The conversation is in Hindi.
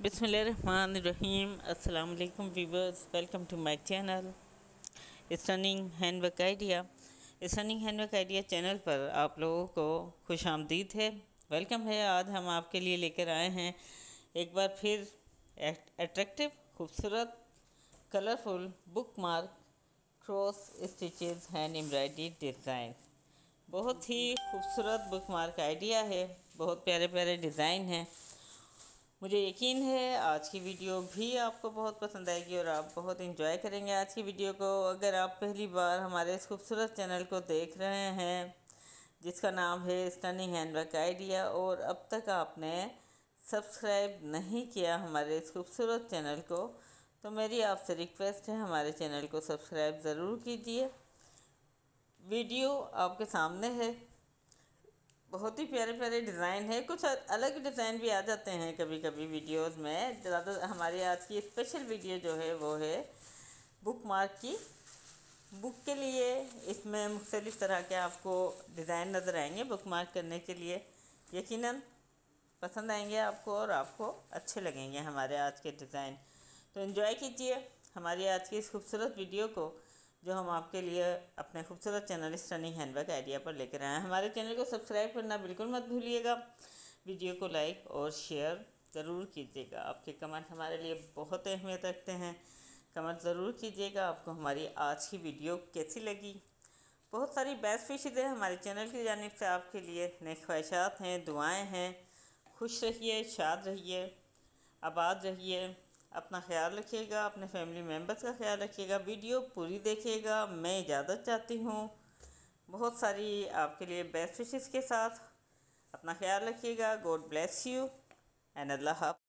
बिस्मिल्लाहिर्रहमानिर्रहीम। अस्सलाम वालेकुम viewers, welcome to my channel stunning handwork idea. Stunning handwork idea channel पर आप लोगों को खुश आमदीद है, वेलकम है। आज हम आपके लिए लेकर आए हैं एक बार फिर अट्रैक्टिव, खूबसूरत, colourful bookmark cross stitches hand embroidery design. बहुत ही खूबसूरत बुक मार्क आइडिया है, बहुत प्यारे प्यारे डिज़ाइन हैं। मुझे यकीन है आज की वीडियो भी आपको बहुत पसंद आएगी और आप बहुत इंजॉय करेंगे आज की वीडियो को। अगर आप पहली बार हमारे इस खूबसूरत चैनल को देख रहे हैं जिसका नाम है स्टनिंग हैंडवर्क आइडिया, और अब तक आपने सब्सक्राइब नहीं किया हमारे इस खूबसूरत चैनल को, तो मेरी आपसे रिक्वेस्ट है हमारे चैनल को सब्सक्राइब ज़रूर कीजिए। वीडियो आपके सामने है, बहुत ही प्यारे प्यारे डिज़ाइन है। कुछ अलग डिज़ाइन भी आ जाते हैं कभी कभी वीडियोस में। ज़्यादा हमारी आज की स्पेशल वीडियो जो है वो है बुक मार्क की। बुक के लिए इसमें मुख्तलिफ़ तरह के आपको डिज़ाइन नज़र आएंगे बुक मार्क करने के लिए। यकीनन पसंद आएंगे आपको और आपको अच्छे लगेंगे हमारे आज के डिज़ाइन। तो एंजॉय कीजिए हमारी आज की इस खूबसूरत वीडियो को जो हम आपके लिए अपने खूबसूरत चैनल स्टनिंग हैंडवर्क आइडिया पर लेकर आए हैं। हमारे चैनल को सब्सक्राइब करना बिल्कुल मत भूलिएगा। वीडियो को लाइक और शेयर ज़रूर कीजिएगा। आपके कमेंट हमारे लिए बहुत अहमियत रखते हैं, कमेंट ज़रूर कीजिएगा आपको हमारी आज की वीडियो कैसी लगी। बहुत सारी बेस्ट विशेज़ है हमारे चैनल की जानिब से आपके लिए, नेक ख्वाहिशात हैं, दुआएँ हैं। खुश रहिए, शाद रहिए, आबाद रहिए, अपना ख्याल रखिएगा, अपने फैमिली मेम्बर्स का ख्याल रखिएगा। वीडियो पूरी देखिएगा, मैं इजाज़त चाहती हूँ बहुत सारी आपके लिए बेस्ट विशेज़ के साथ। अपना ख्याल रखिएगा। गॉड ब्लेस यू एंड अल्लाह हाफ़िज़।